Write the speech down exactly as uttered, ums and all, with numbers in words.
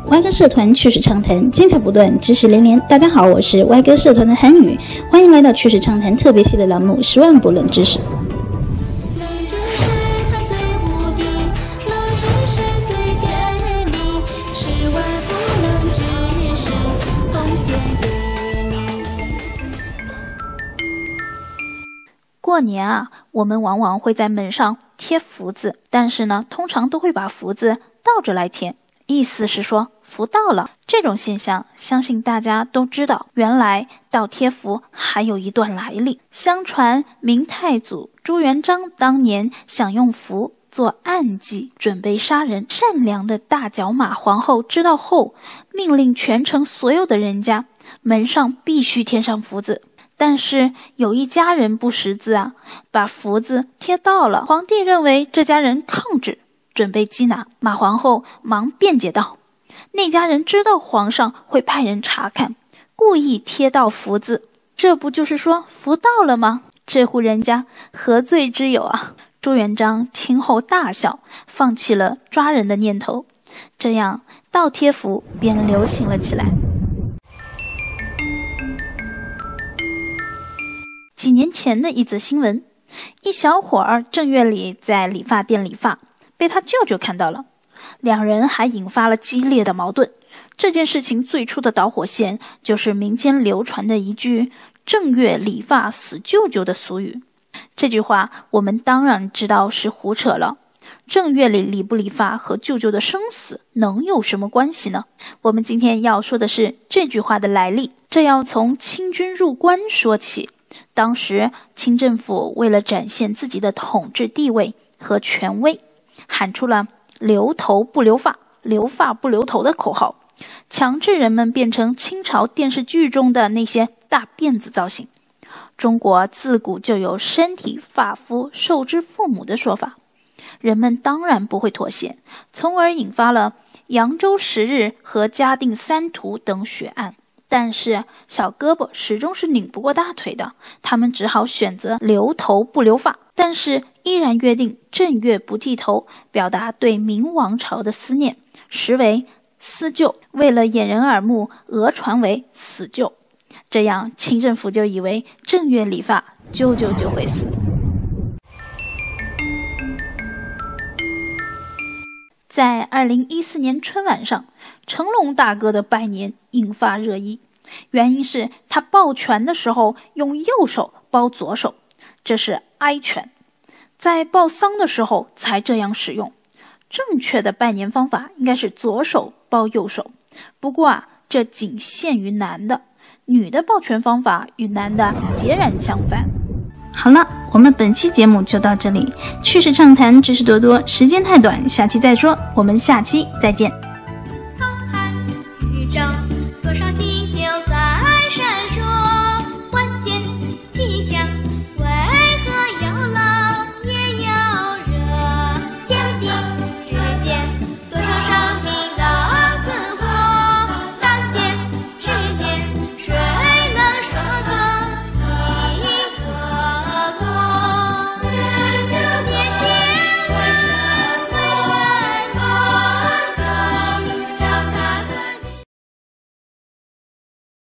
歪哥社团趣事畅谈，精彩不断，知识连连。大家好，我是歪哥社团的韩语，欢迎来到趣事畅谈特别系列栏目《十万不冷知识》。过年啊，我们往往会在门上贴福字，但是呢，通常都会把福字倒着来贴，意思是说福到了。这种现象相信大家都知道，原来倒贴福还有一段来历。相传明太祖朱元璋当年想用福做暗计，准备杀人。善良的大角马皇后知道后，命令全城所有的人家门上必须贴上福字。但是有一家人不识字啊，把福字贴倒了。皇帝认为这家人抗旨，准备缉拿。马皇后忙辩解道，那家人知道皇上会派人查看，故意贴倒福字，这不就是说福到了吗？这户人家何罪之有啊？朱元璋听后大笑，放弃了抓人的念头，这样倒贴福便流行了起来。几年前的一则新闻，一小伙儿正月里在理发店理发，被他舅舅看到了，两人还引发了激烈的矛盾。这件事情最初的导火线就是民间流传的一句正月理发死舅舅的俗语。这句话我们当然知道是胡扯了，正月里理不理发和舅舅的生死能有什么关系呢？我们今天要说的是这句话的来历，这要从清军入关说起。当时清政府为了展现自己的统治地位和权威，喊出了留头不留发，留发不留头的口号，强制人们变成清朝电视剧中的那些大辫子造型。中国自古就有身体发肤受之父母的说法，人们当然不会妥协，从而引发了扬州十日和嘉定三屠等血案。但是小胳膊始终是拧不过大腿的，他们只好选择留头不留发，但是依然约定正月不剃头，表达对明王朝的思念，实为思旧。为了掩人耳目，讹传为死舅，这样清政府就以为正月理发，舅舅就会死。在二零一四年春晚上，成龙大哥的拜年引发热议，原因是他抱拳的时候用右手抱左手，这是哀拳，在报丧的时候才这样使用。正确的拜年方法应该是左手抱右手，不过啊，这仅限于男的，女的抱拳方法与男的截然相反。好了，我们本期节目就到这里，趣事畅谈，知识多多，时间太短，下期再说，我们下期再见。